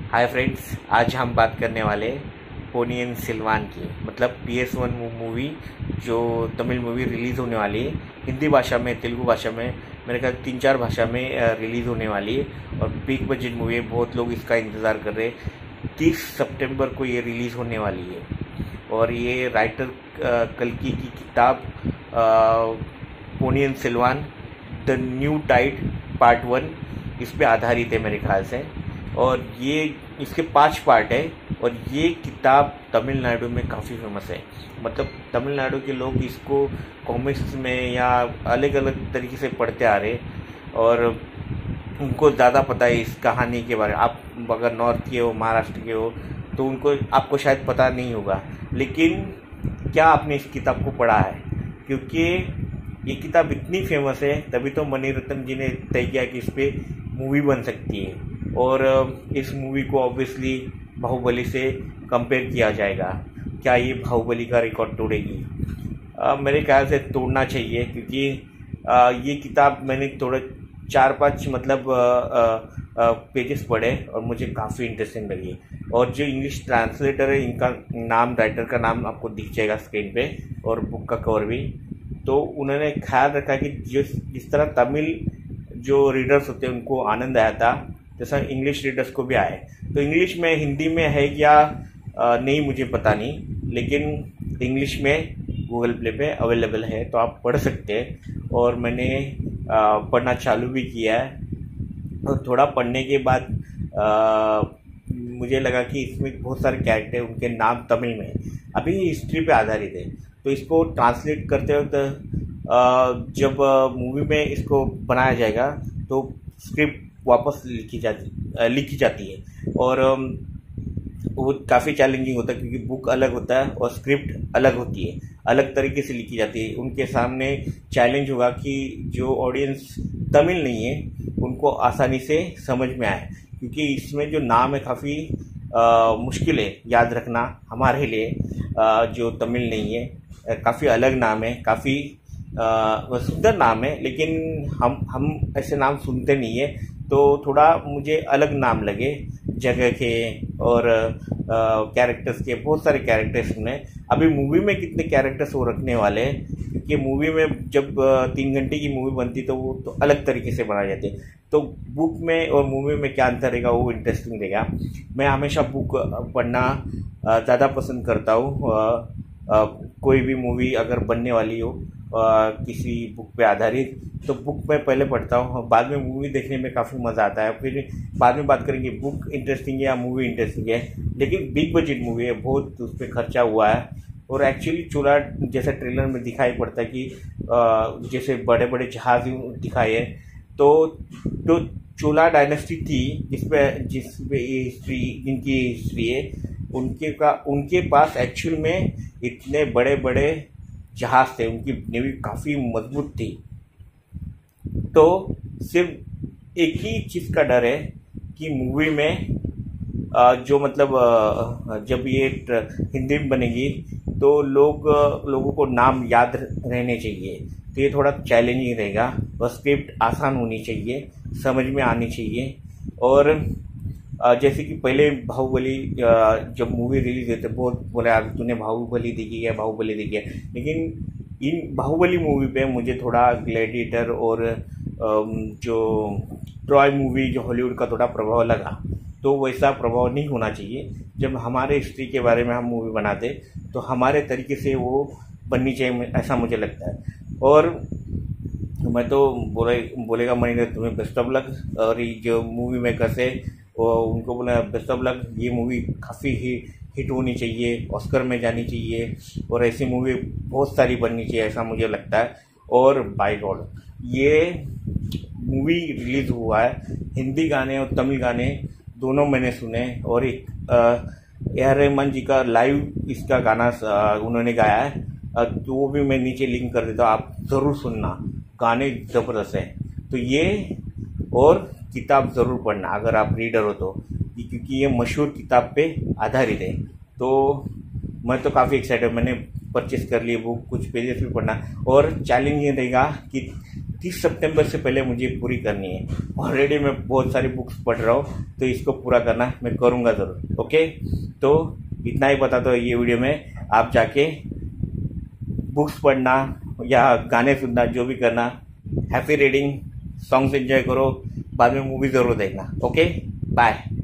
Hi friends, आज हम बात करने वाले पोनियन सिल्वान की, मतलब PS1 मूवी जो तमिल मूवी रिलीज़ होने वाली है। हिंदी भाषा में, तेलुगु भाषा में, मेरे ख्याल 3-4 भाषा में रिलीज़ होने वाली है और बिग बजट मूवी है। बहुत लोग इसका इंतज़ार कर रहे हैं। 30 सितंबर को ये रिलीज़ होने वाली है और ये राइटर कल्कि की किताब Ponniyin Selvan the new tide part 1 इस पे आधारित है मेरे ख्याल से। और ये इसके 5 पार्ट है और ये किताब तमिलनाडु में काफ़ी फेमस है। मतलब तमिलनाडु के लोग इसको कॉमिक्स में या अलग अलग तरीके से पढ़ते आ रहे और उनको ज़्यादा पता है इस कहानी के बारे में। आप अगर नॉर्थ के हो, महाराष्ट्र के हो, तो उनको आपको शायद पता नहीं होगा, लेकिन क्या आपने इस किताब को पढ़ा है? क्योंकि ये किताब इतनी फेमस है तभी तो मणिरत्न जी ने तय किया कि इस पर मूवी बन सकती है। और इस मूवी को ऑब्वियसली बाहुबली से कंपेयर किया जाएगा। क्या ये बाहुबली का रिकॉर्ड तोड़ेगी? मेरे ख्याल से तोड़ना चाहिए, क्योंकि ये किताब मैंने थोड़ा 4-5 मतलब पेजेस पढ़े और मुझे काफ़ी इंटरेस्टिंग लगी। और जो इंग्लिश ट्रांसलेटर है, इनका नाम, राइटर का नाम आपको दिख जाएगा स्क्रीन पे और बुक का कवर भी। तो उन्होंने ख्याल रखा कि जिस तरह तमिल जो रीडर्स होते हैं उनको आनंद आया था, जैसा इंग्लिश रीडर्स को भी आए। तो इंग्लिश में, हिंदी में है या नहीं मुझे पता नहीं, लेकिन इंग्लिश में गूगल प्ले पे अवेलेबल है, तो आप पढ़ सकते हैं। और मैंने पढ़ना चालू भी किया है और थोड़ा पढ़ने के बाद मुझे लगा कि इसमें बहुत सारे कैरेक्टर, उनके नाम तमिल में, अभी हिस्ट्री पे आधारित है। तो इसको ट्रांसलेट करते वक्त जब मूवी में इसको बनाया जाएगा तो स्क्रिप्ट वापस लिखी जाती है और वो काफ़ी चैलेंजिंग होता है, क्योंकि बुक अलग होता है और स्क्रिप्ट अलग होती है, अलग तरीके से लिखी जाती है। उनके सामने चैलेंज होगा कि जो ऑडियंस तमिल नहीं है उनको आसानी से समझ में आए, क्योंकि इसमें जो नाम है काफ़ी मुश्किल है याद रखना हमारे लिए, जो तमिल नहीं है। काफ़ी अलग नाम है, काफ़ी सुंदर नाम है, लेकिन हम ऐसे नाम सुनते नहीं है, तो थोड़ा मुझे अलग नाम लगे जगह के और कैरेक्टर्स के। बहुत सारे कैरेक्टर्स में अभी मूवी में कितने कैरेक्टर्स वो रखने वाले हैं, क्योंकि मूवी में जब 3 घंटे की मूवी बनती तो वो तो अलग तरीके से बनाई जाती है। तो बुक में और मूवी में क्या अंतर रहेगा वो इंटरेस्टिंग रहेगा। मैं हमेशा बुक पढ़ना ज़्यादा पसंद करता हूँ। कोई भी मूवी अगर बनने वाली हो किसी बुक पे आधारित, तो बुक में पहले पढ़ता हूँ, बाद में मूवी देखने में काफ़ी मज़ा आता है। फिर बाद में बात करेंगे बुक इंटरेस्टिंग है या मूवी इंटरेस्टिंग है। लेकिन बिग बजट मूवी है, बहुत उस पर खर्चा हुआ है और एक्चुअली चोला जैसे ट्रेलर में दिखाई पड़ता है कि जैसे बड़े बड़े जहाज दिखाए हैं। तो चोला डायनेस्टी थी जिसपे ये हिस्ट्री, जिनकी हिस्ट्री है, उनके पास एक्चुअल में इतने बड़े बड़े जहाज थे, उनकी नेवी काफ़ी मजबूत थी। तो सिर्फ एक ही चीज़ का डर है कि मूवी में जो मतलब जब ये हिंदी में बनेगी तो लोगों को नाम याद रहने चाहिए, तो ये थोड़ा चैलेंजिंग रहेगा। और स्क्रिप्ट आसान होनी चाहिए, समझ में आनी चाहिए। और जैसे कि पहले बाहुबली जब मूवी रिलीज हुई तो बहुत बोला यार तूने बाहुबली देखी है, बाहुबली देखी है, लेकिन इन बाहुबली मूवी पे मुझे थोड़ा ग्लैडिएटर और जो ट्रॉय मूवी जो हॉलीवुड का थोड़ा प्रभाव लगा। तो वैसा प्रभाव नहीं होना चाहिए। जब हमारे हिस्ट्री के बारे में हम मूवी बनाते तो हमारे तरीके से वो बननी चाहिए, ऐसा मुझे लगता है। और मैं तो बोलेगा मैंने तुम्हें बेस्ट ऑफ लक। और ये जो मूवी मेकर्स है उनको बोला बेस्ट ऑफ लक। ये मूवी काफ़ी हिट होनी चाहिए, ऑस्कर में जानी चाहिए और ऐसी मूवी बहुत सारी बननी चाहिए, ऐसा मुझे लगता है। और बाय गॉड ये मूवी रिलीज़ हुआ है, हिंदी गाने और तमिल गाने दोनों मैंने सुने। और एक AR रहमान जी का लाइव इसका गाना उन्होंने गाया है, तो वो भी मैं नीचे लिंक कर देता हूँ, आप ज़रूर सुनना, गाने ज़बरदस्त हैं। तो ये और किताब ज़रूर पढ़ना अगर आप रीडर हो तो, क्योंकि ये मशहूर किताब पे आधारित है। तो मैं तो काफ़ी एक्साइटेड, मैंने परचेस कर ली बुक, कुछ पेजेस भी पढ़ना। और चैलेंज ये रहेगा कि 30 सितंबर से पहले मुझे पूरी करनी है। ऑलरेडी मैं बहुत सारी बुक्स पढ़ रहा हूँ, तो इसको पूरा करना मैं करूँगा ज़रूर। ओके, तो इतना ही बताता हूँ ये वीडियो में। आप जाके बुक्स पढ़ना या गाने सुनना, जो भी करना, हैप्पी रीडिंग, सॉन्ग्स एंजॉय करो, बाद में मूवी ज़रूर देखना। Okay, bye.